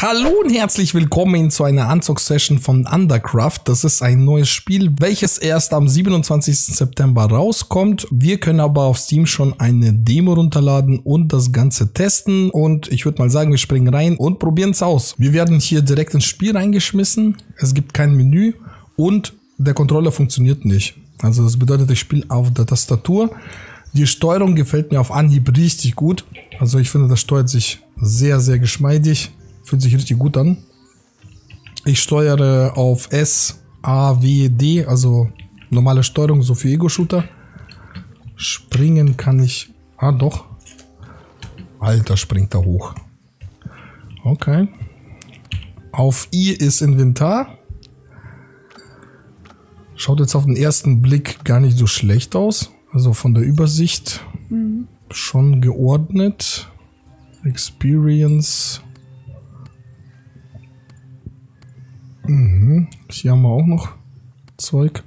Hallo und herzlich willkommen zu einer Unzock-Session von Undercraft. Das ist ein neues Spiel, welches erst am 27. September rauskommt. Wir können aber auf Steam schon eine Demo runterladen und das Ganze testen. Und ich würde mal sagen, wir springen rein und probieren es aus. Wir werden hier direkt ins Spiel reingeschmissen. Es gibt kein Menü und der Controller funktioniert nicht. Also das bedeutet, ich spiele auf der Tastatur. Die Steuerung gefällt mir auf Anhieb richtig gut. Also ich finde, das steuert sich sehr, sehr geschmeidig. Fühlt sich richtig gut an. Ich steuere auf S, A, W, D, also normale Steuerung, so für Ego-Shooter. Springen kann ich... Ah, doch. Alter, springt da hoch. Okay. Auf I ist Inventar. Schaut jetzt auf den ersten Blick gar nicht so schlecht aus. Also von der Übersicht schon geordnet. Experience. Hier haben wir auch noch Zeug.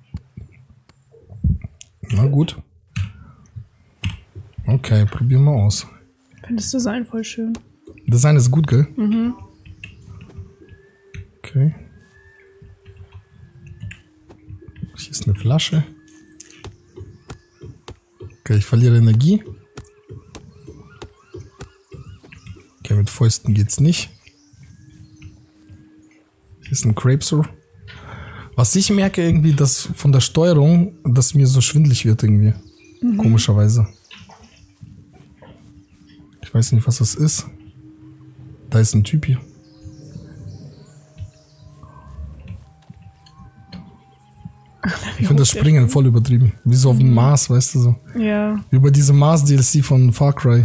Na gut. Okay, probieren wir aus. Ich finde das Design voll schön. Design ist gut, gell? Mhm. Okay. Hier ist eine Flasche. Okay, ich verliere Energie. Okay, mit Fäusten geht's nicht. Hier ist ein Crapser. Was ich merke irgendwie, dass von der Steuerung, dass mir so schwindelig wird irgendwie. Komischerweise. Ich weiß nicht, was das ist. Da ist ein Typ hier. Ich finde das Springen voll übertrieben. Wie so auf dem Mars, weißt du so. Ja. Wie bei diesem Mars-DLC von Far Cry.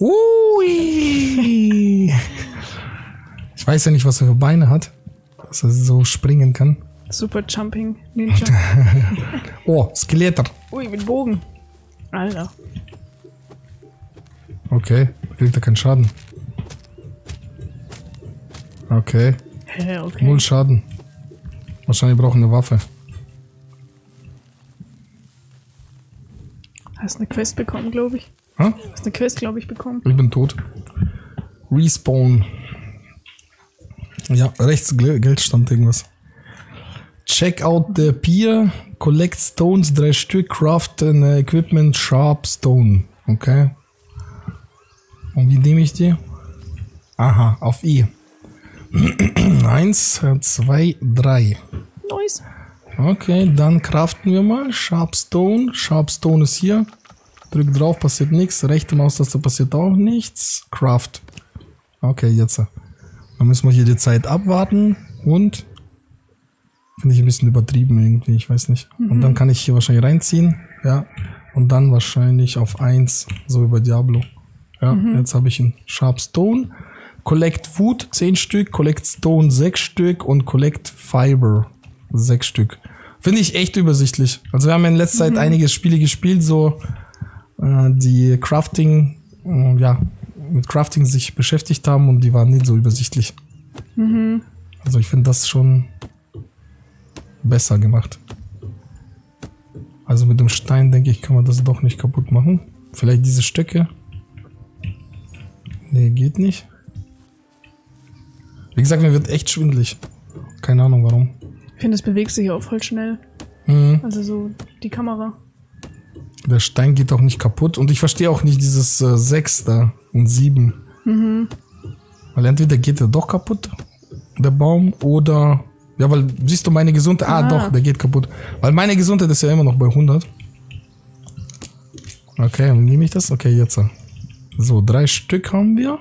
Ui. Ich weiß ja nicht, was er für Beine hat. Dass er so springen kann. Super Jumping Ninja. Oh, Skeletter. Ui, mit Bogen. Alter. Okay, kriegt er keinen Schaden. Okay. Hä, okay. 0 Schaden. Wahrscheinlich braucht eine Waffe. Hast eine Quest bekommen, glaube ich. Hä? Hast eine Quest, glaube ich, bekommen. Ich bin tot. Respawn. Ja, rechts Geld stand irgendwas. Check out the pier. Collect stones, 3 Stück. Craft an equipment, sharp stone. Okay. Und wie nehme ich die? Aha, auf I. 1, 2, 3. Nice. Okay, dann craften wir mal. Sharp Stone. Sharp Stone ist hier. Drück drauf, passiert nichts. Rechte Maustaste passiert auch nichts. Craft. Okay, jetzt. Dann müssen wir hier die Zeit abwarten. Und finde ich ein bisschen übertrieben irgendwie, ich weiß nicht. Und dann kann ich hier wahrscheinlich reinziehen. Ja. Und dann wahrscheinlich auf 1, so über Diablo. Ja, jetzt habe ich ihn. Sharp Stone. Collect Wood 10 Stück. Collect Stone 6 Stück. Und Collect Fiber 6 Stück. Finde ich echt übersichtlich. Also wir haben in letzter Zeit einige Spiele gespielt, so die Crafting, mit Crafting sich beschäftigt haben und die waren nicht so übersichtlich. Also ich finde das schon besser gemacht. Also mit dem Stein, denke ich, kann man das doch nicht kaputt machen. Vielleicht diese Stöcke. Nee, geht nicht. Wie gesagt, mir wird echt schwindelig. Keine Ahnung warum. Ich finde, es bewegt sich auch voll schnell. Also so die Kamera. Der Stein geht auch nicht kaputt. Und ich verstehe auch nicht dieses 6 da und 7. Weil entweder geht er doch kaputt, der Baum, oder... Ja, weil, siehst du, meine Gesundheit... Ah, doch, der geht kaputt. Weil meine Gesundheit ist ja immer noch bei 100. Okay, und nehme ich das? Okay, jetzt. So, 3 Stück haben wir.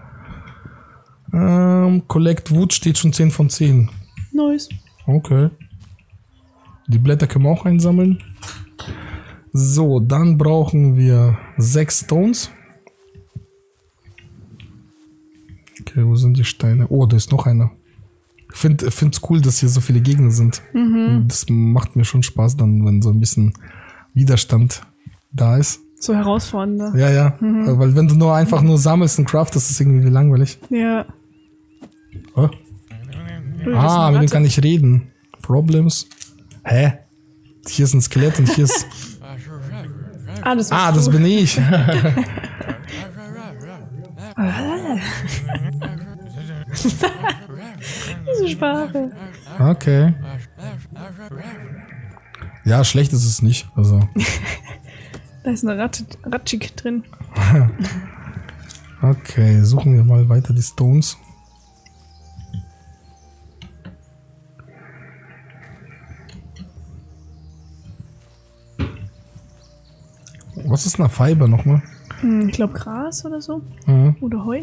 Collect Wood steht schon 10 von 10. Nice. Okay. Die Blätter können wir auch einsammeln. So, dann brauchen wir 6 Stones. Okay, wo sind die Steine? Oh, da ist noch einer. Ich finde es cool, dass hier so viele Gegner sind. Das macht mir schon Spaß dann, wenn so ein bisschen Widerstand da ist. So herausfordernder. Ja, ja. Weil wenn du nur einfach nur sammelst und craftest, ist es irgendwie langweilig. Ja. Oh. Ah, mit dem kann ich reden. Problems. Hä? Hier ist ein Skelett und hier ist... das bin ich. Diese Sprache. Okay. Ja, schlecht ist es nicht. Also. Da ist eine Ratschik drin. Okay, suchen wir mal weiter die Stones. Was ist eine Fiber nochmal? Ich glaube Gras oder so. Mhm. Oder Heu.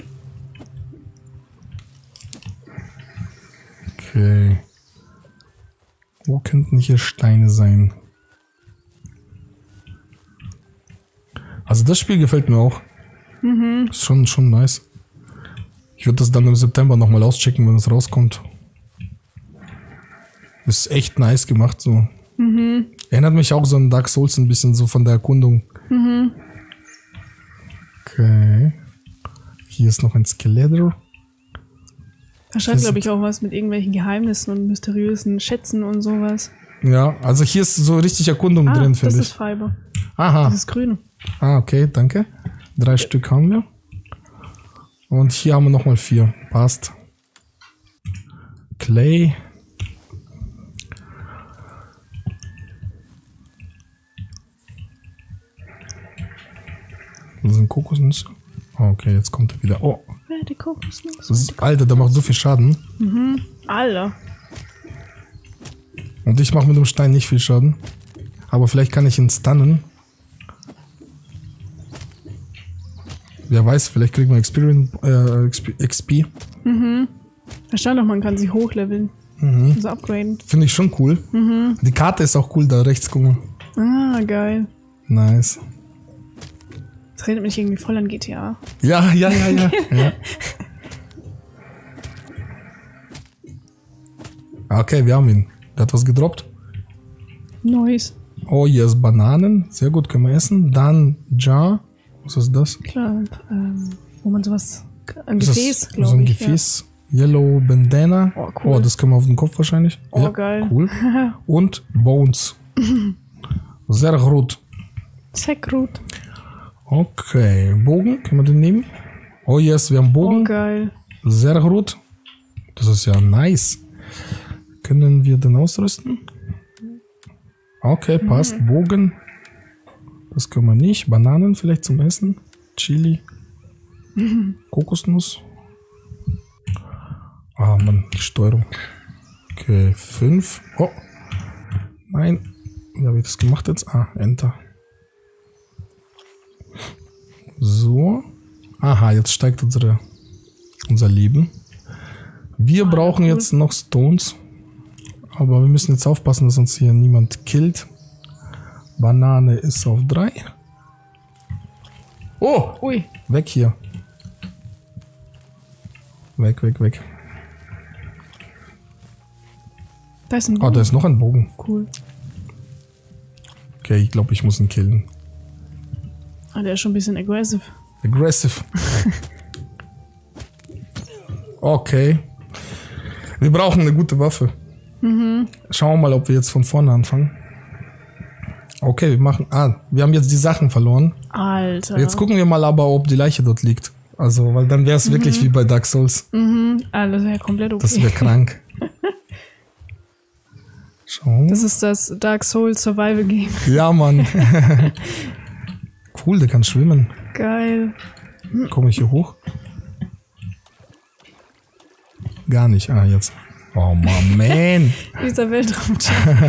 Okay. Wo könnten hier Steine sein? Also das Spiel gefällt mir auch. Ist schon nice. Ich würde das dann im September nochmal auschecken, wenn es rauskommt. Ist echt nice gemacht so. Erinnert mich auch so an Dark Souls ein bisschen so von der Erkundung. Okay. Hier ist noch ein Skeletor. Da scheint, glaube ich, auch was mit irgendwelchen Geheimnissen und mysteriösen Schätzen und sowas. Ja, also hier ist so richtig Erkundung drin, finde ich. Das ist Fiber. Aha. Das ist grün. Ah, okay, danke. 3 Stück haben wir. Und hier haben wir nochmal 4. Passt. Clay. Das sind Kokosnüsse. Okay, jetzt kommt er wieder. Oh. Ja, die Kokosnuss. Das ist, Alter, der macht so viel Schaden. Alter. Und ich mache mit dem Stein nicht viel Schaden. Aber vielleicht kann ich ihn stunnen. Wer weiß, vielleicht kriegt man XP. Da stand doch, man kann sie hochleveln. Also upgraden. Finde ich schon cool. Die Karte ist auch cool da rechts, guck mal. Ah, geil. Nice. Das redet mich irgendwie voll an GTA. Ja. Ja. Okay, wir haben ihn. Der hat was gedroppt. Nice. Oh, hier ist Bananen. Sehr gut, können wir essen. Dann Jar. Was ist das? Klar, wo man sowas... Ein Ist Gefäß, das glaube ich. so ein Gefäß. Ja. Yellow Bandana. Oh, cool. Oh, das können wir auf den Kopf wahrscheinlich. Oh, ja, geil. Cool. Und Bones. Sehr gut. Sehr gut. Okay, Bogen, können wir den nehmen? Oh yes, wir haben Bogen. Oh, geil. Sehr gut. Das ist ja nice. Können wir den ausrüsten? Okay, passt. Bogen. Das können wir nicht. Bananen vielleicht zum Essen. Chili. Kokosnuss. Ah, Mann, die Steuerung. Okay, 5. Oh. Nein. Wie habe ich das gemacht jetzt? Ah, Enter. So. Aha, jetzt steigt unser Leben. Wir brauchen jetzt noch Stones. Aber wir müssen jetzt aufpassen, dass uns hier niemand killt. Banane ist auf 3. Oh! Ui. Weg hier. Weg. Da ist ein Oh, Bogen. da ist noch ein Bogen. Cool. Okay, ich glaube, ich muss ihn killen. Ah, der ist schon ein bisschen aggressive. Aggressive. Okay. Wir brauchen eine gute Waffe. Schauen wir mal, ob wir jetzt von vorne anfangen. Okay, wir haben jetzt die Sachen verloren. Alter. Jetzt gucken wir mal aber, ob die Leiche dort liegt. Also, weil dann wäre es wirklich wie bei Dark Souls. Ah, das wäre ja komplett okay. Das wäre krank. Schau. Das ist das Dark Souls Survival Game. Ja, Mann. Cool, der kann schwimmen. Geil. Komme ich hier hoch? Gar nicht. Ah, jetzt. Oh, man. Dieser Weltraum.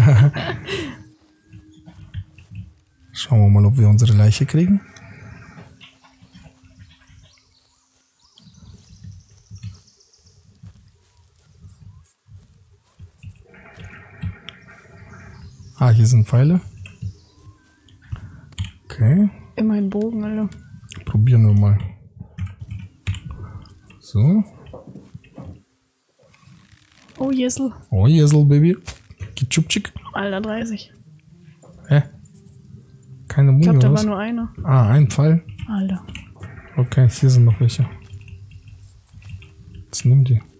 Schauen wir mal, ob wir unsere Leiche kriegen. Ah, hier sind Pfeile. Okay. Immer ein Bogen, Alter. Probieren wir mal. So. Oh, Jessel. Oh, Jesel, Baby. Kitschupchik. Alter, 30. Hä? Keine Ich Muni glaube, da oder war was? nur einer. Ah, ein Pfeil. Alter. Okay, hier sind noch welche. Jetzt nimm die.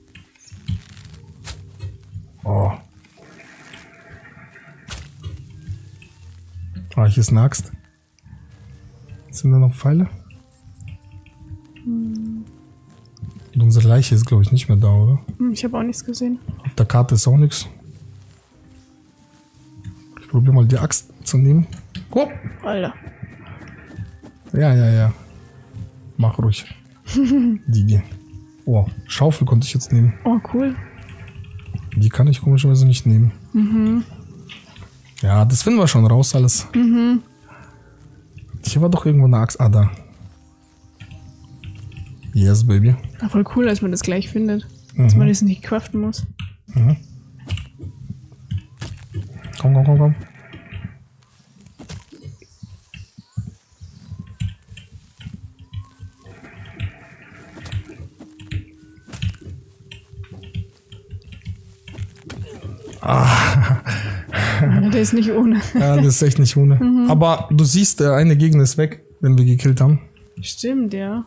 Oh. Ah, hier ist eine Axt. Sind da noch Pfeile? Und unsere Leiche ist, glaube ich, nicht mehr da, oder? Ich habe auch nichts gesehen. Auf der Karte ist auch nichts. Ich probiere mal die Axt zu nehmen. Oh. Alter. Ja. Mach ruhig. Die. Oh, Schaufel konnte ich jetzt nehmen. Oh, cool. Die kann ich komischerweise nicht nehmen. Ja, das finden wir schon raus alles. Hier war doch irgendwo eine Axt. Ah, da. Yes, baby. Ja, voll cool, dass man das gleich findet. Dass man das nicht craften muss. Komm. Ja, der ist nicht ohne. Ja, das ist echt nicht ohne. Aber du siehst, der eine Gegner ist weg, wenn wir gekillt haben. Stimmt, ja.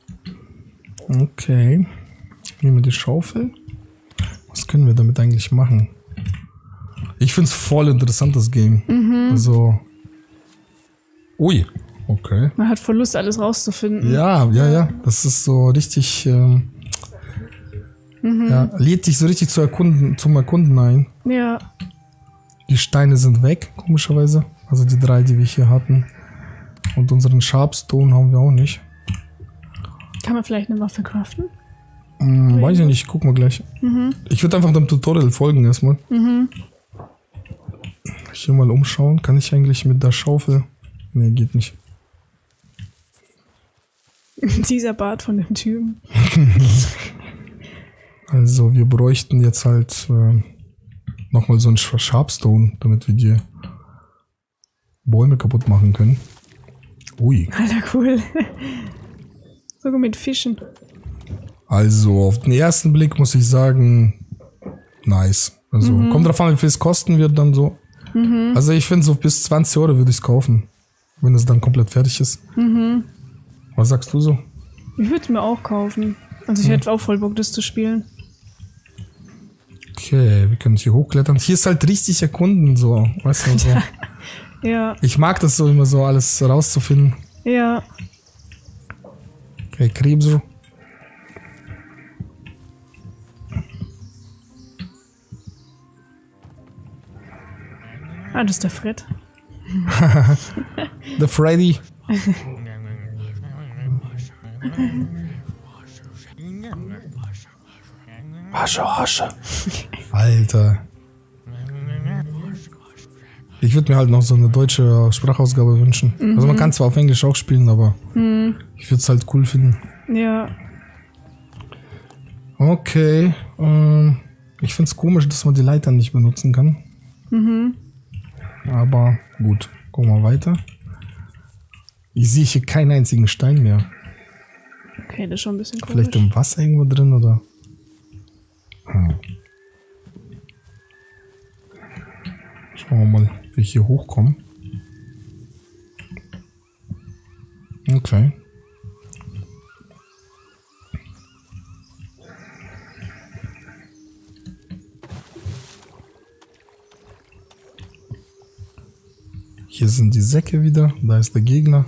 Okay. Nehmen wir die Schaufel. Was können wir damit eigentlich machen? Ich finde es voll interessant, das Game. Also. Ui. Okay. Man hat voll Lust, alles rauszufinden. Ja. Das ist so richtig. Ja, lädt dich so richtig zum Erkunden ein. Ja. Die Steine sind weg, komischerweise. Also die 3, die wir hier hatten. Und unseren Sharpstone haben wir auch nicht. Kann man vielleicht eine Waffe craften? Weiß ich nicht, gucken wir gleich. Ich würde einfach dem Tutorial folgen erstmal. Hier mal umschauen. Kann ich eigentlich mit der Schaufel? Nee, geht nicht. Dieser Bart von dem Typen. Also wir bräuchten jetzt halt nochmal so einen Sharpstone, damit wir die Bäume kaputt machen können. Ui. Alter, cool. Sogar mit Fischen. Also auf den ersten Blick muss ich sagen, nice. Also kommt drauf an, wie viel es kosten wird dann so. Also ich finde so bis 20 Euro würde ich es kaufen, wenn es dann komplett fertig ist. Was sagst du so? Ich würde es mir auch kaufen. Also ich hätte auch voll Bock, das zu spielen. Okay, wir können hier hochklettern. Hier ist halt richtig erkunden, so. Weißt du, so. Ja. Ich mag das so immer so, alles rauszufinden. Ja. Okay, Krebse. Ah, das ist der Fred. The Freddy. Hasche. Alter. Ich würde mir halt noch so eine deutsche Sprachausgabe wünschen. Also man kann zwar auf Englisch auch spielen, aber ich würde es halt cool finden. Ja. Okay. Ich finde es komisch, dass man die Leiter nicht benutzen kann. Aber gut. Gucken wir weiter. Ich sehe hier keinen einzigen Stein mehr. Okay, das ist schon ein bisschen komisch. Vielleicht im Wasser irgendwo drin, oder? Schauen wir mal, wie ich hier hochkomme. Okay. Hier sind die Säcke wieder. Da ist der Gegner.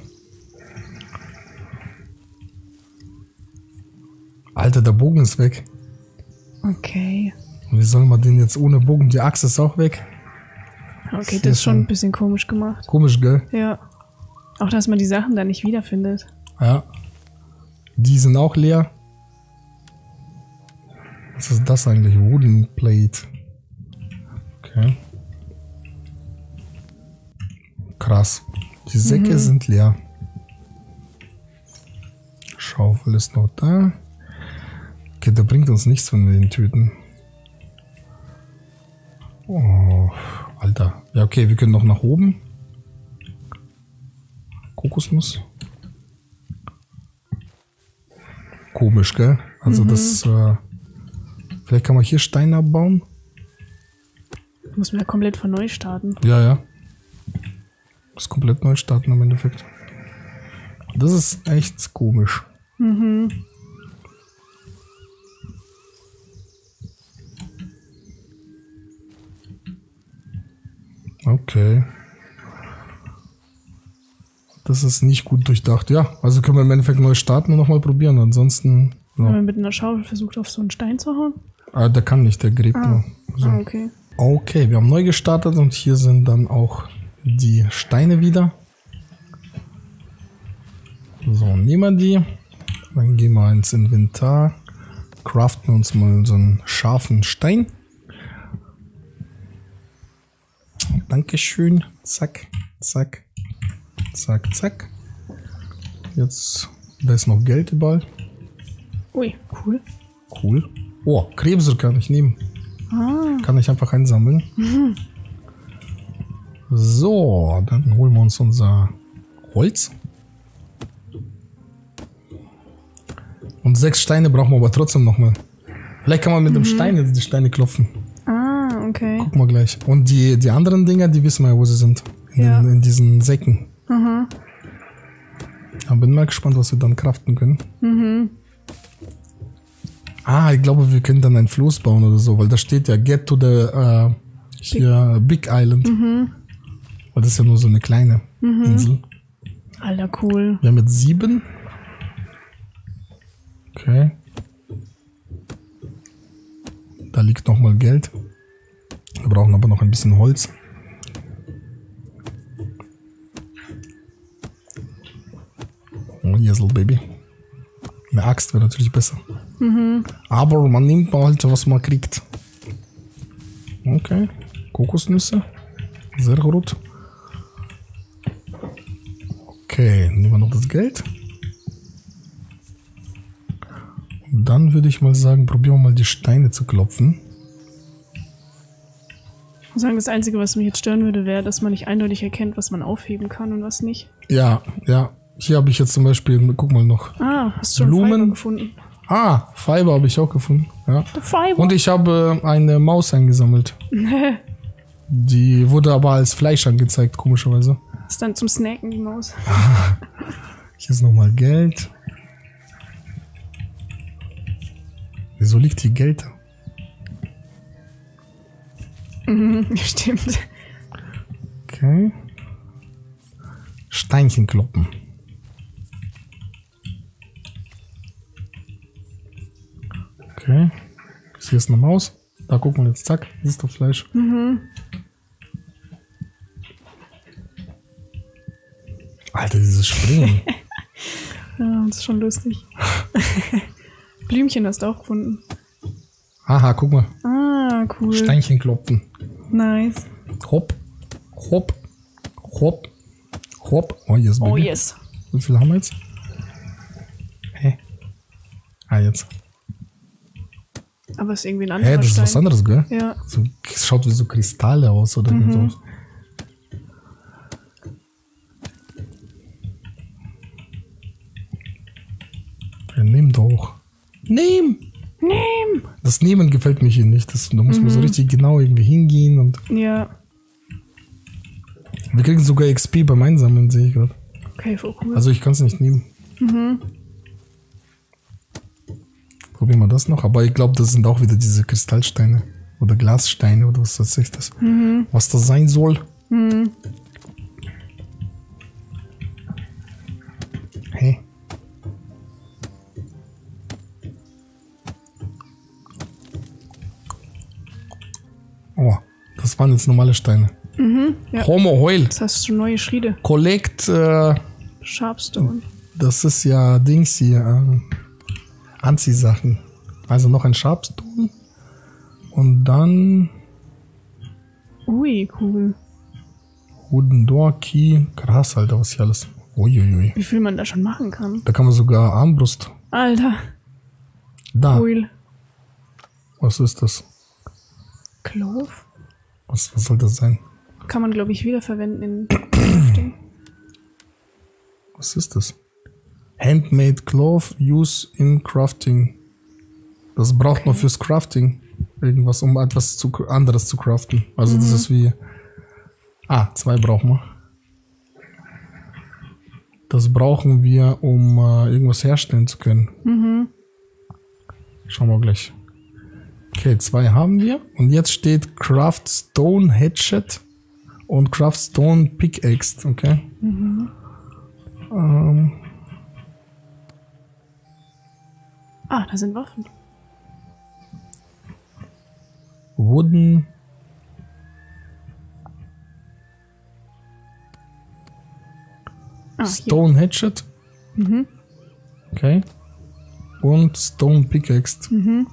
Alter, der Bogen ist weg. Okay. Wie soll man den jetzt ohne Bogen? Die Axt ist auch weg. Okay, das ist schon ein bisschen komisch gemacht. Komisch, gell? Ja. Auch, dass man die Sachen da nicht wiederfindet. Ja. Die sind auch leer. Was ist das eigentlich? Wooden Plate. Okay. Krass. Die Säcke sind leer. Schaufel ist noch da. Okay, der bringt uns nichts, wenn wir ihn töten. Oh, Alter. Ja, okay, wir können noch nach oben. Kokosnuss. Komisch, gell? Also das... vielleicht kann man hier Steine abbauen. Muss man ja komplett von neu starten. Ja. Das komplett neu starten im Endeffekt. Das ist echt komisch. Okay. Das ist nicht gut durchdacht. Ja, also können wir im Endeffekt neu starten und nochmal probieren. Ansonsten So. Wenn man mit einer Schaufel versucht, auf so einen Stein zu hauen? Der kann nicht, der gräbt nur. So. Okay. Okay, wir haben neu gestartet und hier sind dann auch die Steine wieder. So, nehmen wir die. Dann gehen wir ins Inventar. Craften uns mal so einen scharfen Stein. Dankeschön. Zack, zack, zack, zack. Jetzt, da ist noch Geld überall. Ui, cool. Cool. Oh, Krebse kann ich nehmen. Kann ich einfach einsammeln. So, dann holen wir uns unser Holz. Und 6 Steine brauchen wir aber trotzdem nochmal. Vielleicht kann man mit dem Stein jetzt die Steine klopfen. Ah, okay. Guck mal gleich. Und die anderen Dinger, die wissen wir ja, wo sie sind. In diesen Säcken. Aber bin mal gespannt, was wir dann craften können. Ich glaube, wir können dann einen Fluss bauen oder so, weil da steht ja Get to the Big Island. Weil das ist ja nur so eine kleine Insel. Alter, cool. Wir haben jetzt 7. Okay. Da liegt nochmal Geld. Wir brauchen aber noch ein bisschen Holz. Oh, Jesel, Baby. Eine Axt wäre natürlich besser. Aber man nimmt mal halt, was man kriegt. Okay. Kokosnüsse. Sehr gut. Okay, nehmen wir noch das Geld. Und dann würde ich mal sagen, probieren wir mal die Steine zu klopfen. Ich muss sagen, das Einzige, was mich jetzt stören würde, wäre, dass man nicht eindeutig erkennt, was man aufheben kann und was nicht. Ja, ja. Hier habe ich jetzt zum Beispiel, guck mal noch. Hast du schon Blumen Fiber gefunden? Fiber habe ich auch gefunden. Ja. Fiber. Und ich habe eine Maus eingesammelt. Die wurde aber als Fleisch angezeigt, komischerweise. Ist dann zum Snacken die Maus. Hier ist nochmal Geld. Wieso liegt hier Geld da? Stimmt. Okay. Steinchen kloppen. Okay. Hier ist eine Maus. Da gucken wir jetzt. Zack. Siehst du Fleisch. Alter, dieses Springen. Ja, das ist schon lustig. Blümchen hast du auch gefunden. Aha, guck mal. Cool. Steinchen klopfen. Nice. Hopp. Hopp. Hopp. Hopp. Oh, yes, Baby. Oh, yes. Wie viel haben wir jetzt? Hä? Jetzt. Aber es ist irgendwie ein anderer Das ist Stein. was anderes, gell? Ja. So, es schaut wie so Kristalle aus oder so. Ja, nimm doch. Nimm! Das Nehmen gefällt mir hier nicht. Da muss man so richtig genau irgendwie hingehen und. Ja. Wir kriegen sogar XP beim Einsammeln, sehe ich gerade. Okay, voll cool. Also ich kann es nicht nehmen. Probieren wir das noch. Aber ich glaube, das sind auch wieder diese Kristallsteine. Oder Glassteine oder was weiß ich das. Was das sein soll. Hey. Oh, das waren jetzt normale Steine. Ja. Homo Heul. Das hast du schon neue Schriede. Collect. Sharpstone. Das ist ja Dings hier. Anziehsachen. Also noch ein Sharpstone. Und dann. Ui, cool. Wooden Door Key. Krass, Alter, was hier alles. Uiuiui. Wie viel man da schon machen kann. Da kann man sogar Armbrust. Alter. Da. Cool. Was ist das? Clove? Was soll das sein? Kann man, glaube ich, wiederverwenden in Crafting. Was ist das? Handmade Cloth Use in Crafting. Das braucht man fürs Crafting. Irgendwas, um etwas anderes zu craften. Also das ist wie... 2 brauchen wir. Das brauchen wir, um irgendwas herstellen zu können. Schauen wir gleich. Okay, 2 haben wir. Und jetzt steht Craft Stone Hatchet und Craft Stone Pickaxe. Okay. Ah, da sind Waffen. Wooden. Ah, Stone Hatchet. Mhm. Okay. Und Stone Pickaxe. Mhm.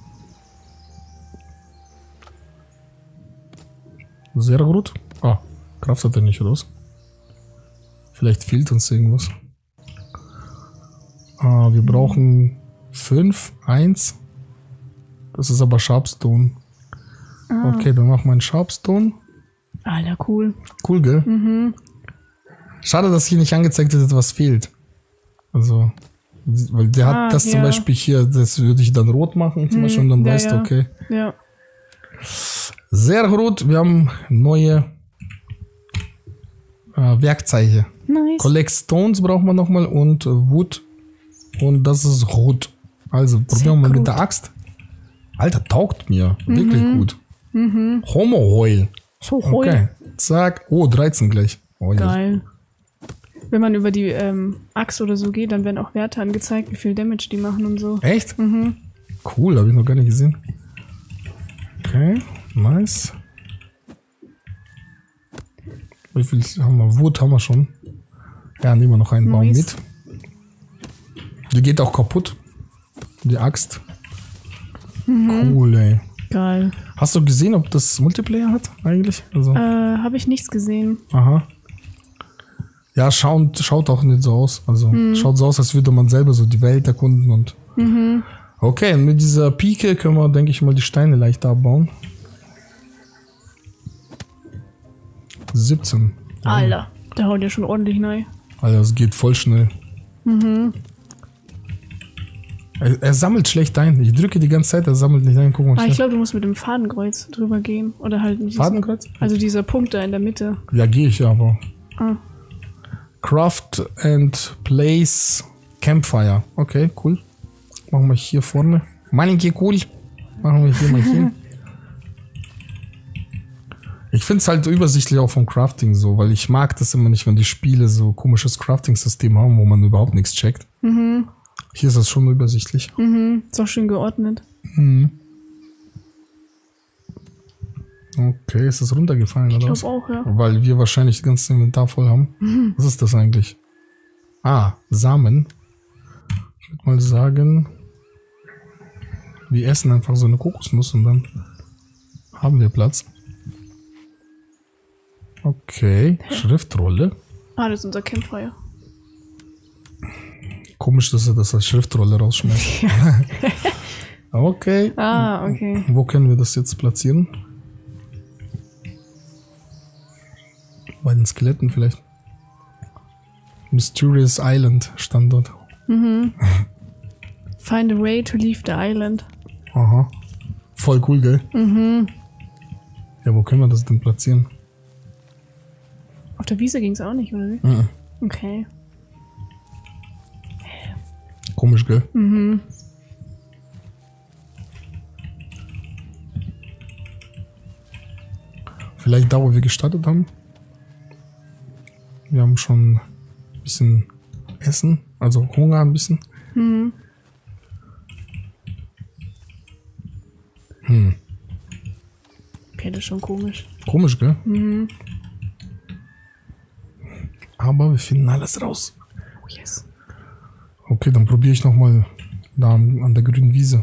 Sehr gut. Ah, kraftet er nicht raus. Vielleicht fehlt uns irgendwas. Ah, wir brauchen 5, 1. Das ist aber Sharpstone. Ah. Okay, dann machen wir einen Sharpstone. Alter, cool. Cool, gell? Mhm. Schade, dass hier nicht angezeigt wird, was fehlt. Also, weil der hat das zum Beispiel hier, das würde ich dann rot machen zum Beispiel und dann weißt du, okay. Ja. Sehr gut, wir haben neue Werkzeuge. Nice. Collect Stones brauchen wir nochmal und Wood. Und das ist rot. Also probieren wir mal mit der Axt. Alter, taugt mir. Wirklich gut. Mhm. Homo Oil. So Heul. Okay. Zack. Oh, 13 gleich. Oh, Geil. Wenn man über die Axt oder so geht, dann werden auch Werte angezeigt, wie viel Damage die machen und so. Echt? Mhm. Cool, habe ich noch gar nicht gesehen. Okay, nice. Wie viel haben wir? Wood haben wir schon. Ja, nehmen wir noch einen Baum mit. Die geht auch kaputt. Die Axt. Cool, ey. Geil. Hast du gesehen, ob das Multiplayer hat eigentlich? Also. Habe ich nichts gesehen. Aha. Ja, schaut auch nicht so aus. Also schaut so aus, als würde man selber so die Welt erkunden und. Okay, und mit dieser Pike können wir, denke ich mal, die Steine leicht abbauen. 17. Alter, der haut ja schon ordentlich rein. Alter, es geht voll schnell. Er sammelt schlecht ein. Ich drücke die ganze Zeit, er sammelt nicht ein. Guck mal, ich glaube, du musst mit dem Fadenkreuz drüber gehen. Oder halt nicht. Fadenkreuz? Also dieser Punkt da in der Mitte. Ja, gehe ich ja, aber. Ah. Craft and Place Campfire. Okay, cool. Machen wir hier vorne. Malinke cool. Machen wir hier mal hin. Ich finde es halt übersichtlich auch vom Crafting so, weil ich mag das immer nicht, wenn die Spiele so komisches Crafting-System haben, wo man überhaupt nichts checkt. Hier ist das schon übersichtlich. Ist auch schön geordnet. Okay, ist das runtergefallen oder was? Ich glaube auch, ja. Weil wir wahrscheinlich das ganze Inventar voll haben. Was ist das eigentlich? Ah, Samen. Ich würde mal sagen, wir essen einfach so eine Kokosnuss und dann haben wir Platz. Okay, Schriftrolle. Ah, das ist unser Campfire. Komisch, dass er das als Schriftrolle rausschmeißt. Ja. Okay. Ah, okay. Wo können wir das jetzt platzieren? Bei den Skeletten vielleicht. Mysterious Island stand dort. Find a way to leave the island. Aha. Voll cool, gell? Ja, wo können wir das denn platzieren? Auf der Wiese ging es auch nicht, oder wie? Okay. Komisch, gell? Vielleicht da, wo wir gestartet haben. Wir haben schon ein bisschen Essen, also Hunger ein bisschen. Okay, das ist schon komisch. Komisch, gell? Aber wir finden alles raus. Oh yes. Okay, dann probiere ich nochmal da an der grünen Wiese.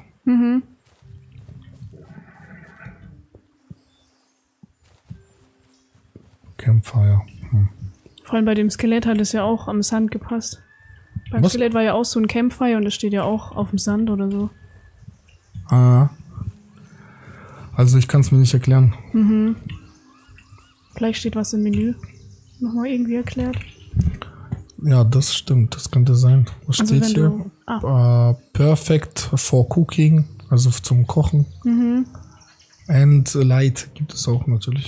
Campfire. Vor allem bei dem Skelett hat es ja auch am Sand gepasst. Beim Was? Skelett war ja auch so ein Campfire und das steht ja auch auf dem Sand oder so. Ah. Also ich kann es mir nicht erklären. Vielleicht steht was im Menü. Nochmal irgendwie erklärt. Ja, das stimmt. Das könnte sein. Was Also steht hier? wenn du, Perfect for cooking, also zum Kochen. And light gibt es auch natürlich.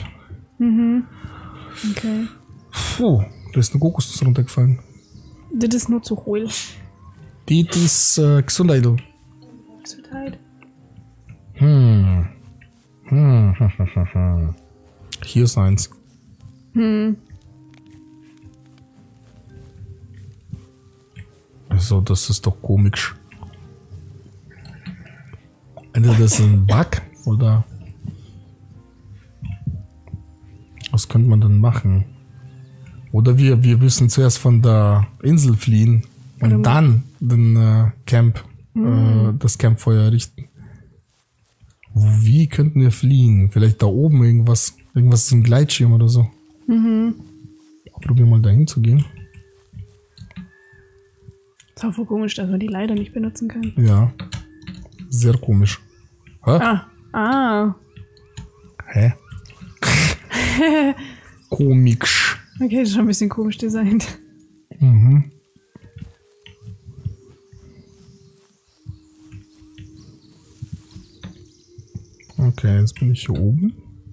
Okay. Puh, da ist eine Kokosnuss runtergefallen. Das ist nur zu hohl. Die ist Gesundheit. Gesundheit. Hier ist eins. Also, das ist doch komisch. Entweder das ist ein Bug oder was könnte man dann machen? Oder wir müssen zuerst von der Insel fliehen und dann den Camp, das Campfeuer richten. Wie könnten wir fliehen? Vielleicht da oben irgendwas ist ein Gleitschirm oder so. Probier mal dahin zu gehen. Ist auch voll komisch, dass man die leider nicht benutzen kann. Ja. Sehr komisch. Hä? Hä? Komisch. Okay, ist schon ein bisschen komisch designt. Okay, jetzt bin ich hier oben.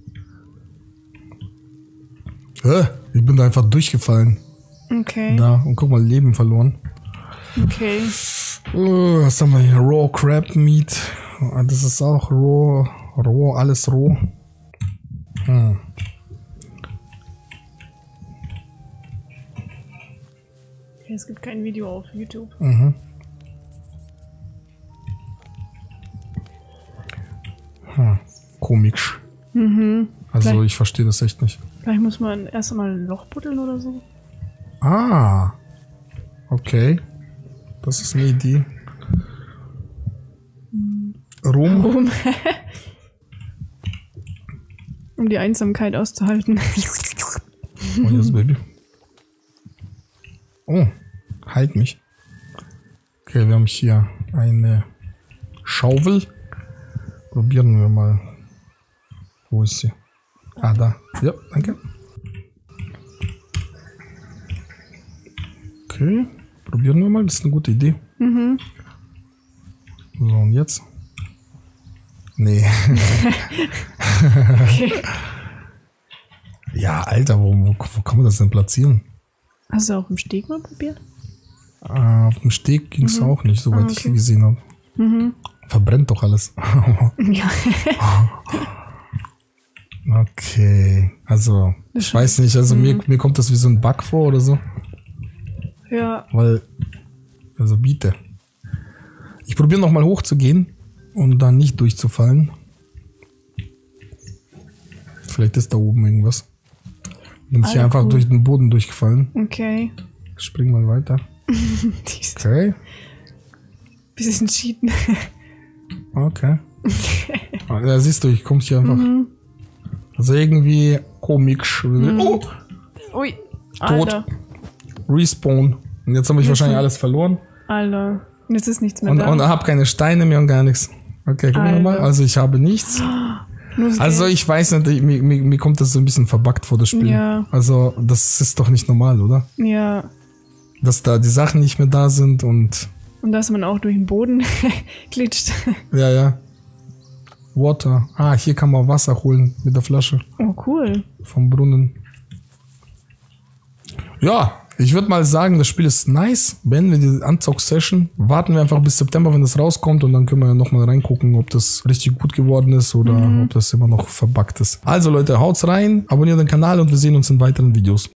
Hä? Ich bin da einfach durchgefallen. Okay. Da, und guck mal, Leben verloren. Okay. Was haben wir hier? Raw Crab Meat. Das ist auch roh, alles roh. Okay, es gibt kein Video auf YouTube. Komisch. Also Vielleicht- ich verstehe das echt nicht. Vielleicht muss man erst einmal ein Loch buddeln oder so. Ah. Okay. Das ist eine Idee. Rum. Um die Einsamkeit auszuhalten. Oh, yes, Baby. Oh, halt mich. Okay, wir haben hier eine Schaufel. Probieren wir mal. Wo ist sie? Ah, da. Ja, danke. Okay, probieren wir mal. Das ist eine gute Idee. So, und jetzt? Nee. Okay. Ja, Alter, wo kann man das denn platzieren? Hast du auch im Steg mal probiert? Auf dem Steg ging es auch nicht, soweit ich gesehen habe. Verbrennt doch alles. Ja. Okay, also Das ich weiß nicht, also mir kommt das wie so ein Bug vor oder so. Ja. Weil, also bitte. Ich probiere nochmal hochzugehen und dann nicht durchzufallen. Vielleicht ist da oben irgendwas. Bin ich hier einfach durch den Boden durchgefallen. Okay. Spring mal weiter. Okay. Bisschen cheaten. Okay. Ja, siehst du, ich komme hier einfach. Also irgendwie komisch. Oh! Ui. Tot. Alter. Respawn. Und jetzt habe ich wahrscheinlich alles verloren. Alter. Und jetzt ist nichts mehr Und da. habe keine Steine mehr und gar nichts. Okay, gucken wir mal. Also ich habe nichts. Also ich weiß nicht, mir kommt das so ein bisschen verbuggt vor das Spiel. Ja. Also das ist doch nicht normal, oder? Ja. Dass da die Sachen nicht mehr da sind und... Und dass man auch durch den Boden glitscht. Ja. Water. Ah, hier kann man Wasser holen mit der Flasche. Oh, cool. Vom Brunnen. Ja, ich würde mal sagen, das Spiel ist nice. Beenden wir die Unzock-Session. Warten wir einfach bis September, wenn das rauskommt. Und dann können wir ja nochmal reingucken, ob das richtig gut geworden ist oder ob das immer noch verbuggt ist. Also Leute, haut's rein, abonniert den Kanal und wir sehen uns in weiteren Videos.